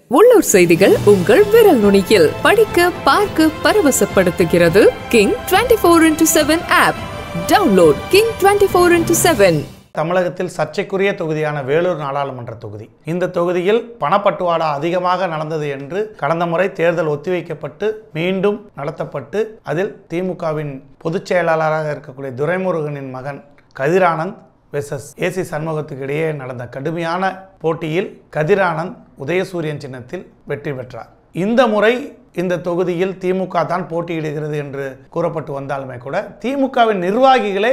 உள்ளூர் செய்திகள் உங்கள் விரல் நுனியில் படிக்க பார்க்க பரவசப்படுத்துகிறது king 24x7 app. Download king 24x7. தமிழகத்தில் சர்ச்சைக்குரிய தொகுதியான வேலூர் நாடாளுமன்ற தொகுதி. இந்த தொகுதியில் பணப்பட்டுவாடா அதிகமாக நடந்தது என்று கடந்த முறை தேர்தல் ஒத்திவைக்கப்பட்டு மீண்டும் நடத்தப்பட்டு அதில் திமுகவின் பொதுச் செயலாளராக இருக்கக்கூடிய துரைமுருகனின் மகன் கதிரானந்த் வெர்சஸ் ஏசி சண்முகத்துக்கு இடையே நடந்த கடுமையான போட்டியில் கதிரானந்த் உதயசூரியன் சின்னத்தில் வெற்றி பெற்றார். இந்த முறை இந்த தொகுதியில் திமுக தான் போட்டியிடுகிறது என்று கூறப்பட்டு வந்தாலுமே கூட திமுகவின் நிர்வாகிகளே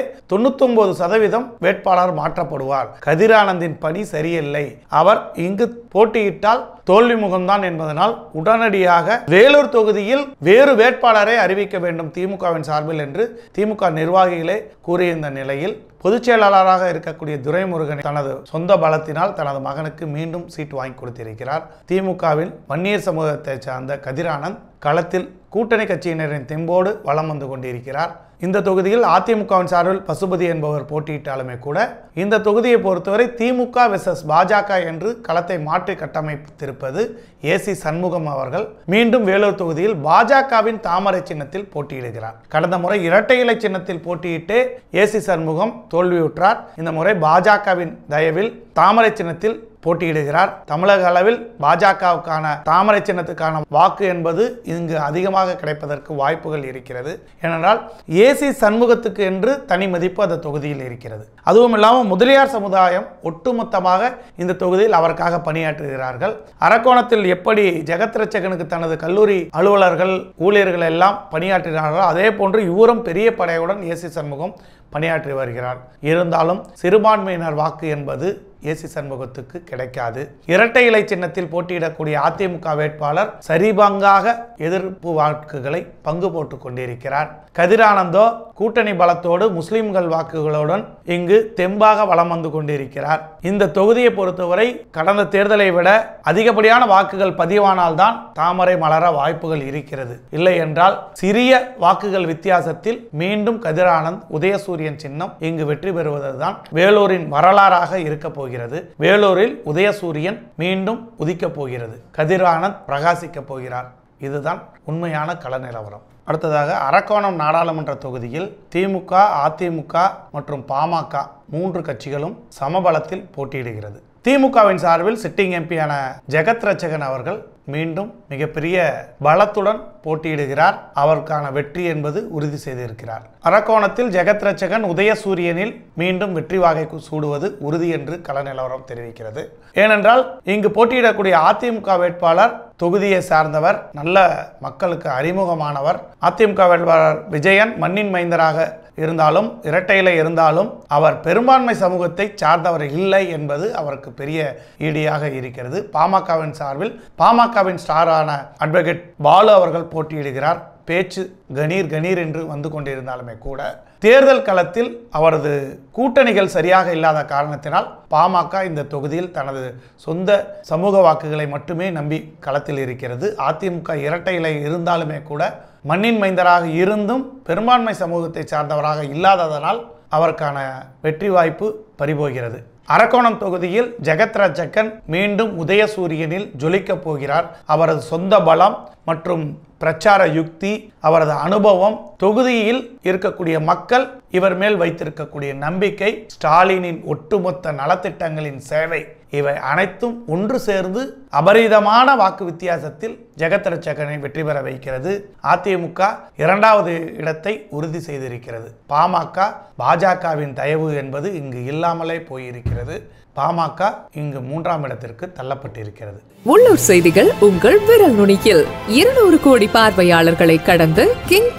99% வேட்பாளர் மாற்றப்படுவார், கதிரானந்தின் பணி சரியில்லை, அவர் இங்கு போட்டியிட்டால் தோல்வி முகம்தான் என்பதனால் உடனடியாக வேலூர் தொகுதியில் வேறு வேட்பாளரை அறிவிக்க வேண்டும் திமுகவின் சார்பில் என்று திமுக நிர்வாகிகளே கூறியிருந்த நிலையில் பொதுச் செயலாளராக இருக்கக்கூடிய துரைமுருகன் தனது சொந்த பலத்தினால் தனது மகனுக்கு மீண்டும் சீட் வாங்கி கொடுத்திருக்கிறார். திமுகவின் வன்னியர் சமூகத்தை சார்ந்த கதிரானந்த் களத்தில் கூட்டணி கட்சியினரின் தெம்போடு வலம் வந்து கொண்டிருக்கிறார். இந்த தொகுதியில் அதிமுகவின் சார்பில் பசுபதி என்பவர் போட்டியிட்டாலுமே கூட இந்த தொகுதியை பொறுத்தவரை திமுக வெர்சஸ் பாஜக என்று களத்தை மாற்றி கட்டமைத்திருப்பது ஏசி சண்முகம் அவர்கள் மீண்டும் வேலூர் தொகுதியில் பாஜகவின் தாமரை சின்னத்தில் போட்டியிடுகிறார். கடந்த முறை இரட்டை இலை சின்னத்தில் போட்டியிட்டு ஏசி சண்முகம் தோல்வியுற்றார். இந்த முறை பாஜகவின் தயவில் தாமரை சின்னத்தில் போட்டியிடுகிறார். தமிழக அளவில் பாஜகவுக்கான தாமரை சின்னத்துக்கான வாக்கு என்பது இங்கு அதிகமாக கிடைப்பதற்கு வாய்ப்புகள் இருக்கிறது. ஏனென்றால் ஏசி சண்முகத்துக்கு என்று தனி மதிப்பு அந்த தொகுதியில் இருக்கிறது. அதுவும் இல்லாமல் முதலியார் சமுதாயம் ஒட்டுமொத்தமாக இந்த தொகுதியில் அவருக்காக பணியாற்றுகிறார்கள். அரக்கோணத்தில் எப்படி ஜெகத் ரட்சகனுக்கு தனது கல்லூரி அலுவலர்கள் ஊழியர்கள் எல்லாம் பணியாற்றினார்களோ அதே போன்று இவரும் பெரிய படையுடன் ஏசி சண்முகம் பணியாற்றி வருகிறார். இருந்தாலும் சிறுபான்மையினர் வாக்கு என்பது ஏசி சண்முகத்துக்கு கிடைக்காது. இரட்டை இலை சின்னத்தில் போட்டியிடக்கூடிய அதிமுக வேட்பாளர் சரிபங்காக எதிர்ப்பு வாக்குகளை பங்கு போட்டுக் கொண்டிருக்கிறார். கதிரானந்தோ கூட்டணி பலத்தோடு முஸ்லிம்கள் வாக்குகளுடன் இங்கு தெம்பாக வலம் வந்து கொண்டிருக்கிறார். இந்த தொகுதியை பொறுத்தவரை கடந்த தேர்தலை விட அதிகப்படியான வாக்குகள் பதிவானால்தான் தாமரை மலர வாய்ப்புகள் இருக்கிறது. இல்லை என்றால் சிறிய வாக்குகள் வித்தியாசத்தில் மீண்டும் கதிரானந்த் உதயசூரியன் சின்னம் இங்கு வெற்றி பெறுவதுதான் வேலூரின் வரலாறாக இருக்க போகிறது. வேலூரில் உதயசூரியன் மீண்டும் உதிக்க போகிறது, கதிரானந்த் பிரகாசிக்க போகிறார். இதுதான் உண்மையான கள நிலவரம். அடுத்ததாக அரக்கோணம் நாடாளுமன்ற தொகுதியில் திமுக, அதிமுக மற்றும் பாமக 3 கட்சிகளும் சமபலத்தில் போட்டியிடுகிறது. திமுகவின் சார்பில் சிட்டிங் எம்பியான ஜெகத் ரட்சகன் அவர்கள் மீண்டும் மிகப்பெரிய பலத்துடன் போட்டியிடுகிறார். அவருக்கான வெற்றி என்பது உறுதி செய்திருக்கிறார். அரக்கோணத்தில் ஜெகத் ரட்சகன் உதயசூரியனில் மீண்டும் வெற்றி வாகை சூடுவது உறுதி என்று கள நிலவரம் தெரிவிக்கிறது. ஏனென்றால் இங்கு போட்டியிடக்கூடிய அதிமுக வேட்பாளர் தொகுதியை சார்ந்தவர், நல்ல மக்களுக்கு அறிமுகமானவர். அதிமுக வேட்பாளர் விஜயன் மண்ணின் மைந்தராக இருந்தாலும் இரட்டையில இருந்தாலும் அவர் பெரும்பான்மை சமூகத்தை சார்ந்தவர் இல்லை என்பது அவருக்கு பெரிய ஈடியாக இருக்கிறது. பாமகவின் சார்பில் பாமகவின் ஸ்டாரான அட்வொகேட் பாலு அவர்கள் போட்டியிடுகிறார். பேச்சு கணீர் கணீர் என்று வந்து கொண்டிருந்தாலுமே கூட தேர்தல் களத்தில் அவரது கூட்டணிகள் சரியாக இல்லாத காரணத்தினால் பாமக இந்த தொகுதியில் தனது சொந்த சமூக வாக்குகளை மட்டுமே நம்பி களத்தில் இருக்கிறது. அதிமுக இரட்டை இலை இருந்தாலுமே கூட மண்ணின் மைந்தராக இருந்தும் பெரும்பான்மை சமூகத்தை சார்ந்தவராக இல்லாததனால் அவருக்கான வெற்றி வாய்ப்பு பறிபோகிறது. அரக்கோணம் தொகுதியில் ஜெகத் ரட்சகன் மீண்டும் உதயசூரியனில் ஜொலிக்கப் போகிறார். அவரது சொந்த பலம் மற்றும் பிரச்சார யுக்தி, அவரது அனுபவம், தொகுதியில் இருக்கக்கூடிய மக்கள் இவர் மேல் வைத்திருக்கக்கூடிய நம்பிக்கை, ஸ்டாலினின் ஒட்டுமொத்த நலத்திட்டங்களின் சேவை, இவை அனைத்தும் ஒன்று சேர்ந்து அபரிதமான வாக்கு வித்தியாசத்தில் ஜெகத் ரட்சகனை வெற்றி பெற வைக்கிறது. அதிமுக 2வது இடத்தை உறுதி செய்திருக்கிறது. பாமக பாஜகவின் தயவு என்பது இங்கு இல்லாமலே போயிருக்கிறது. பாமக இங்கு 3ஆம் இடத்திற்கு தள்ளப்பட்டிருக்கிறது. உள்ளூர் செய்திகள் உங்கள் விரல் நுனியில் 200 கோடி பார்வையாளர்களை கடந்து கிங்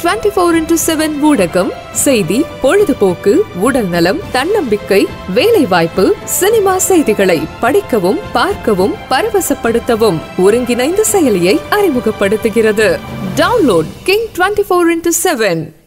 24x7 ஊடகம் செய்தி, பொழுதுபோக்கு, உடல் நலம், தன்னம்பிக்கை, வேலை வாய்ப்பு, சினிமா செய்திகளை படிக்கவும் பார்க்கவும் பரவசப்படுத்தவும் ஒருங்கிணைந்த செயலியை அறிமுகப்படுத்துகிறது. Download king 24x7.